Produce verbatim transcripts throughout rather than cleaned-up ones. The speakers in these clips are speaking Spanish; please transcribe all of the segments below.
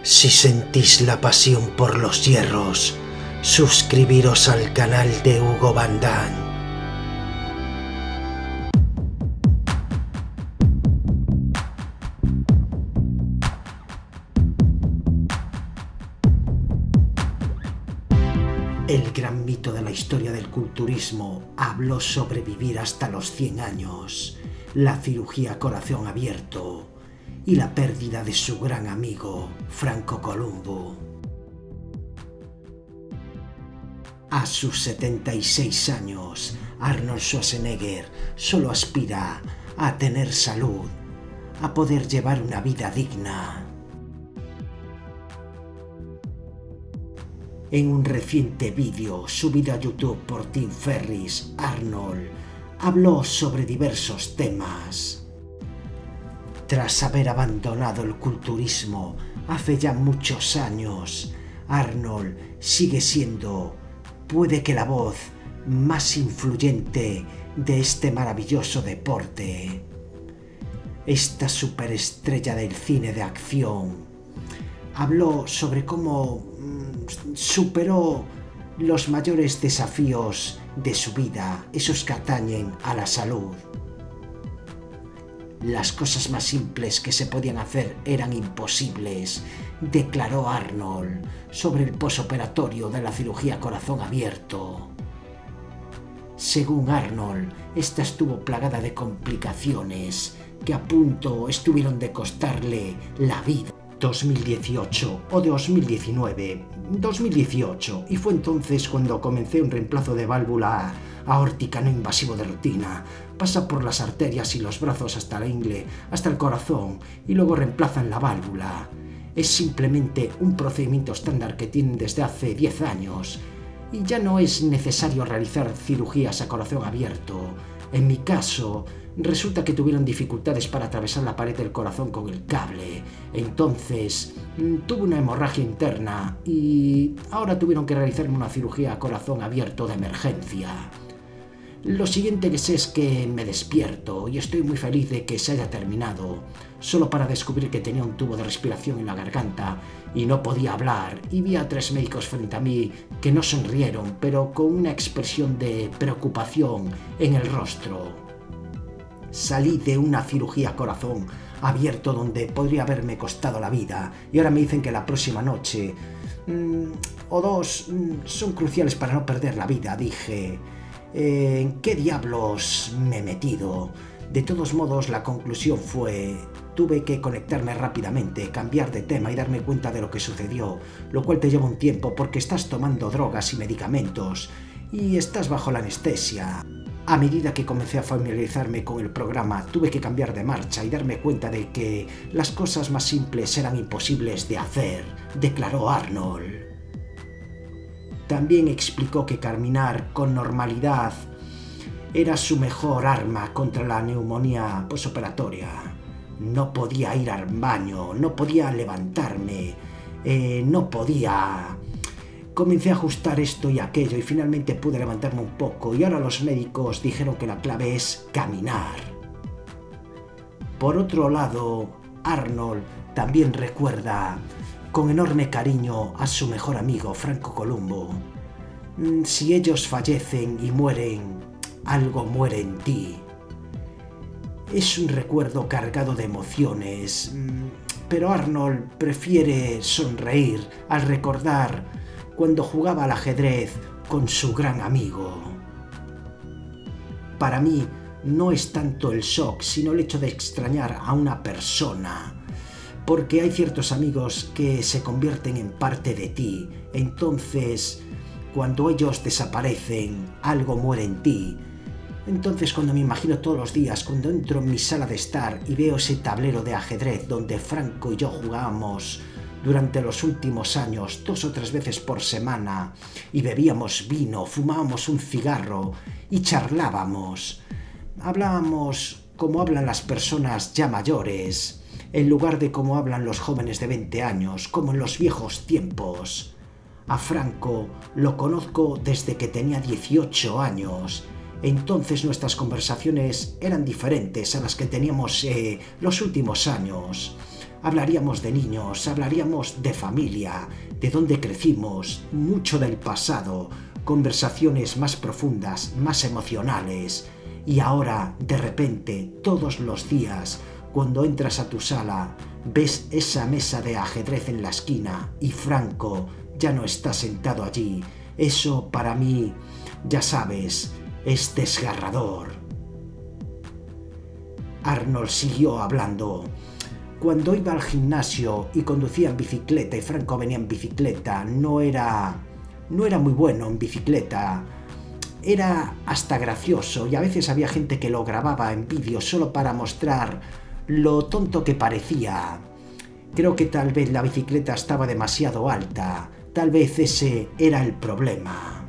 Si sentís la pasión por los hierros, suscribiros al canal de Hugo Van Damme. El gran mito de la historia del culturismo habló sobre vivir hasta los cien años, la cirugía a corazón abierto y la pérdida de su gran amigo, Franco Columbu. A sus setenta y seis años, Arnold Schwarzenegger solo aspira a tener salud, a poder llevar una vida digna. En un reciente vídeo subido a YouTube por Tim Ferriss, Arnold habló sobre diversos temas. Tras haber abandonado el culturismo hace ya muchos años, Arnold sigue siendo, puede que la voz más influyente de este maravilloso deporte. Esta superestrella del cine de acción habló sobre cómo superó los mayores desafíos de su vida, esos que atañen a la salud. Las cosas más simples que se podían hacer eran imposibles, declaró Arnold sobre el posoperatorio de la cirugía a corazón abierto. Según Arnold, esta estuvo plagada de complicaciones que a punto estuvieron de costarle la vida. dos mil dieciocho o dos mil diecinueve, dos mil dieciocho, y fue entonces cuando comencé un reemplazo de válvula aórtica no invasivo de rutina. Pasa por las arterias y los brazos hasta la ingle, hasta el corazón, y luego reemplazan la válvula. Es simplemente un procedimiento estándar que tienen desde hace diez años, y ya no es necesario realizar cirugías a corazón abierto. En mi caso, resulta que tuvieron dificultades para atravesar la pared del corazón con el cable. Entonces, tuve una hemorragia interna y ahora tuvieron que realizarme una cirugía a corazón abierto de emergencia. Lo siguiente que sé es que me despierto y estoy muy feliz de que se haya terminado, solo para descubrir que tenía un tubo de respiración en la garganta y no podía hablar, y vi a tres médicos frente a mí que no sonrieron, pero con una expresión de preocupación en el rostro. Salí de una cirugía a corazón abierto donde podría haberme costado la vida, y ahora me dicen que la próxima noche mmm, o dos mmm, son cruciales para no perder la vida. Dije, ¿en qué diablos me he metido? De todos modos, la conclusión fue, tuve que conectarme rápidamente, cambiar de tema y darme cuenta de lo que sucedió, lo cual te lleva un tiempo porque estás tomando drogas y medicamentos y estás bajo la anestesia. A medida que comencé a familiarizarme con el programa, tuve que cambiar de marcha y darme cuenta de que las cosas más simples eran imposibles de hacer, declaró Arnold. También explicó que caminar con normalidad era su mejor arma contra la neumonía posoperatoria. No podía ir al baño, no podía levantarme, eh, no podía... Comencé a ajustar esto y aquello y finalmente pude levantarme un poco, y ahora los médicos dijeron que la clave es caminar. Por otro lado, Arnold también recuerda con enorme cariño a su mejor amigo Franco Columbu. Si ellos fallecen y mueren, algo muere en ti. Es un recuerdo cargado de emociones, pero Arnold prefiere sonreír al recordar cuando jugaba al ajedrez con su gran amigo. Para mí no es tanto el shock, sino el hecho de extrañar a una persona, porque hay ciertos amigos que se convierten en parte de ti. Entonces, cuando ellos desaparecen, algo muere en ti. Entonces, cuando me imagino todos los días, cuando entro en mi sala de estar y veo ese tablero de ajedrez donde Franco y yo jugábamos durante los últimos años, dos o tres veces por semana, y bebíamos vino, fumábamos un cigarro y charlábamos. Hablábamos como hablan las personas ya mayores, en lugar de como hablan los jóvenes de veinte años, como en los viejos tiempos. A Franco lo conozco desde que tenía dieciocho años. Entonces nuestras conversaciones eran diferentes a las que teníamos eh, los últimos años. Hablaríamos de niños, hablaríamos de familia, de dónde crecimos, mucho del pasado, conversaciones más profundas, más emocionales. Y ahora, de repente, todos los días, cuando entras a tu sala, ves esa mesa de ajedrez en la esquina y Franco ya no está sentado allí. Eso para mí, ya sabes, es desgarrador. Arnold siguió hablando. Cuando iba al gimnasio y conducía en bicicleta y Franco venía en bicicleta, no era, no era muy bueno en bicicleta. Era hasta gracioso y a veces había gente que lo grababa en vídeo solo para mostrar lo tonto que parecía. Creo que tal vez la bicicleta estaba demasiado alta, tal vez ese era el problema.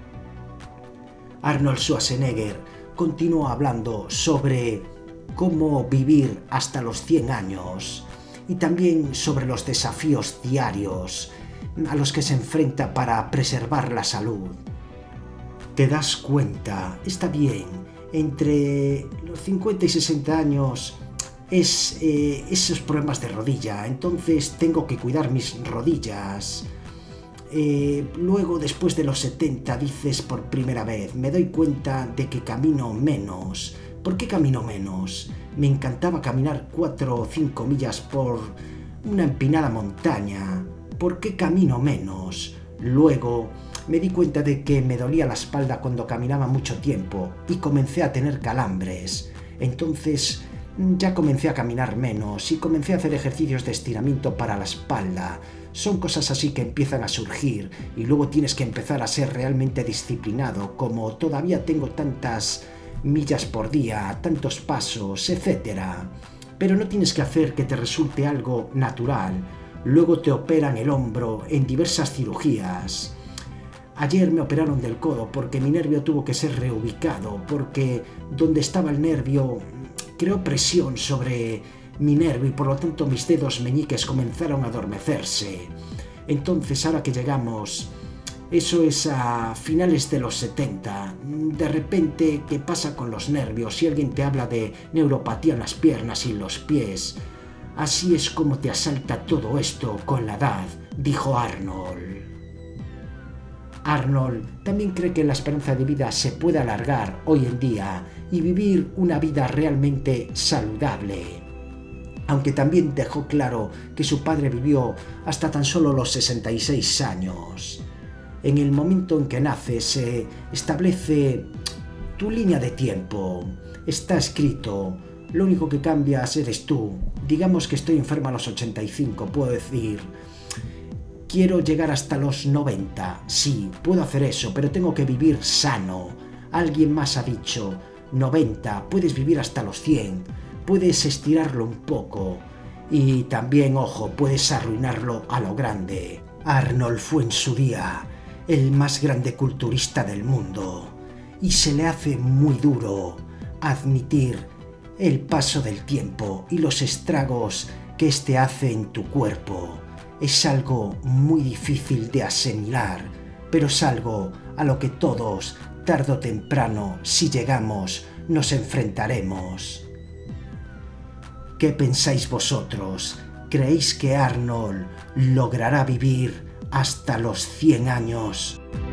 Arnold Schwarzenegger continuó hablando sobre cómo vivir hasta los cien años y también sobre los desafíos diarios a los que se enfrenta para preservar la salud. Te das cuenta, está bien, entre los cincuenta y sesenta años es eh, esos problemas de rodilla, entonces tengo que cuidar mis rodillas. Eh, luego, después de los setenta, dices por primera vez, me doy cuenta de que camino menos. ¿Por qué camino menos? Me encantaba caminar cuatro o cinco millas por una empinada montaña. ¿Por qué camino menos? Luego me di cuenta de que me dolía la espalda cuando caminaba mucho tiempo y comencé a tener calambres. Entonces ya comencé a caminar menos y comencé a hacer ejercicios de estiramiento para la espalda. Son cosas así que empiezan a surgir y luego tienes que empezar a ser realmente disciplinado, como todavía tengo tantas millas por día, tantos pasos, etcétera. Pero no tienes que hacer que te resulte algo natural. Luego te operan el hombro en diversas cirugías. Ayer me operaron del codo porque mi nervio tuvo que ser reubicado, porque donde estaba el nervio creó presión sobre mi nervio y por lo tanto mis dedos meñiques comenzaron a adormecerse. Entonces, ahora que llegamos, eso es a finales de los setenta, de repente, ¿qué pasa con los nervios? Si alguien te habla de neuropatía en las piernas y los pies, así es como te asalta todo esto con la edad, dijo Arnold. Arnold también cree que la esperanza de vida se puede alargar hoy en día y vivir una vida realmente saludable. Aunque también dejó claro que su padre vivió hasta tan solo los sesenta y seis años. En el momento en que naces se establece tu línea de tiempo. Está escrito, lo único que cambias eres tú. Digamos que estoy enfermo a los ochenta y cinco, puedo decir, quiero llegar hasta los noventa. Sí, puedo hacer eso, pero tengo que vivir sano. Alguien más ha dicho, noventa, puedes vivir hasta los cien. Puedes estirarlo un poco y también, ojo, puedes arruinarlo a lo grande. Arnold fue en su día el más grande culturista del mundo y se le hace muy duro admitir el paso del tiempo y los estragos que éste hace en tu cuerpo. Es algo muy difícil de asimilar, pero es algo a lo que todos, tarde o temprano, si llegamos, nos enfrentaremos. ¿Qué pensáis vosotros? ¿Creéis que Arnold logrará vivir hasta los cien años?